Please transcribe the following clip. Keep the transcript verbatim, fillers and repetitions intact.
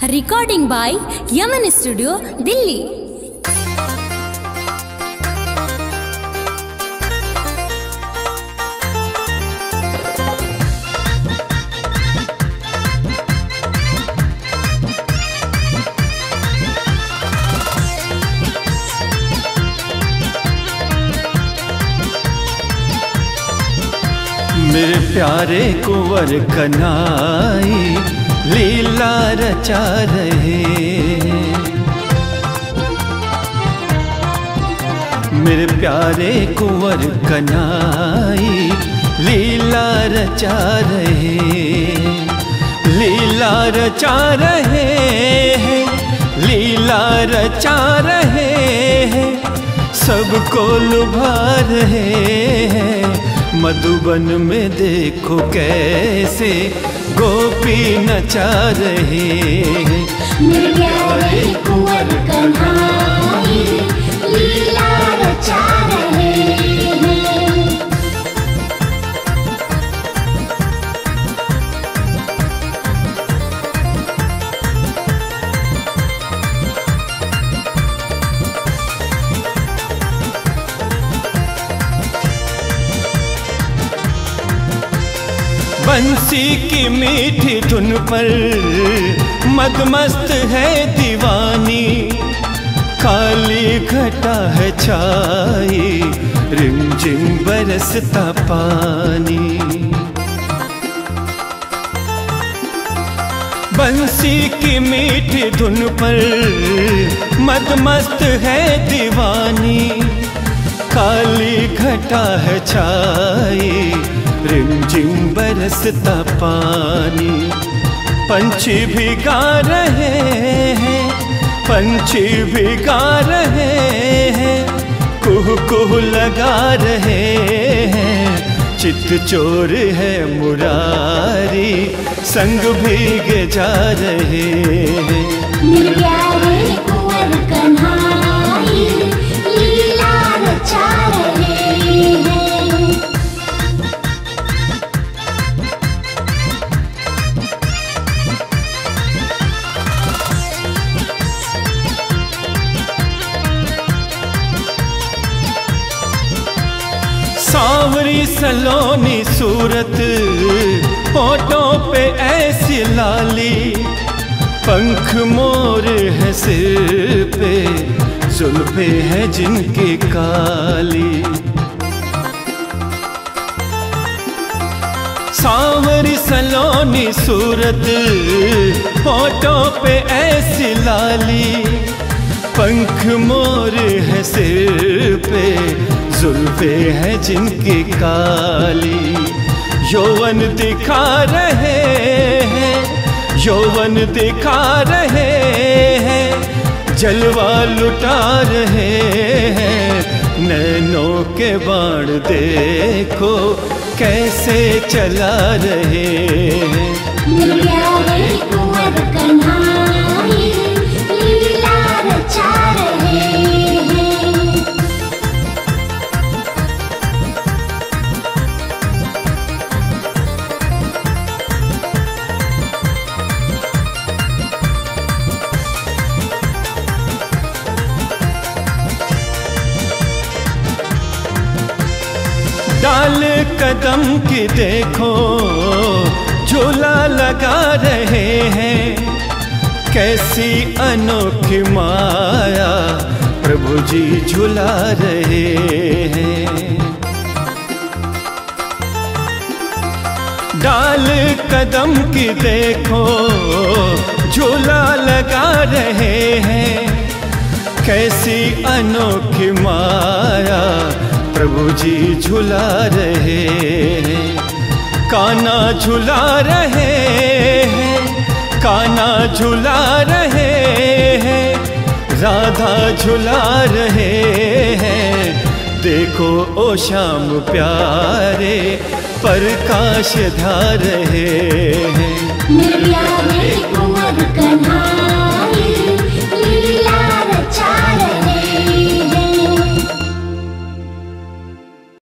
recording by Yaman Studio, Delhi. मेरे प्यारे कुंवर कन्हाई लीला रचा रहे, मेरे प्यारे कुंवर कन्हाई लीला रचा रहे, लीला रचा रहे हैं, लीला रचा रहे हैं, सबको लुभा रहे हैं। मधुबन में देखो कैसे गोपी नचा रहे हैं। मेरे प्यारे कुंवर कन्हाई लीला रचा रहे हैं। बंसी की मीठी धुन पर मदमस्त है दीवानी, काली घटा है छाई रिमझिम बरसता पानी। बंसी की मीठी धुन पर मदमस्त है दीवानी, काली घटा है छाई रिमझिम बरसता पानी। पंछी भी गा रहे हैं, पंछी भी गा रहे हैं, कुहू कुहू लगा रहे हैं। चित चोर है मुरारी संग भीगे जा रहे हैं। मेरे प्यारे कुंवर कन्हाई लीला रचा रहे हैं। सांवरी सलोनी सूरत, होठों पे ऐसी लाली, पंख मोर है सिर पे, जुल्फे है जिनकी काली। सांवरी सलोनी सूरत, होठों पे ऐसी लाली, पंख मोर है सिर पे, जुल्फे है जिनकी काली। यौवन दिखा रहे हैं, यौवन दिखा रहे हैं, जलवा लुटा रहे हैं। नैनों के बाण देखो कैसे चला रहे हैं। मेरे प्यारे कुंवर कन्हाई लीला रचा रहे हैं। डाल कदम की देखो झूला लगा रहे हैं, कैसी अनोखी माया प्रभु जी झूला रहे हैं। डाल कदम की देखो झूला लगा रहे हैं, कैसी अनोखी माया प्रभु जी झुला रहे हैं। कान्हा झुला रहे हैं, कान्हा झुला रहे हैं, राधा झुला रहे हैं। देखो ओ श्याम प्यारे प्रकाश धा रहे हैं। मेरे प्यारे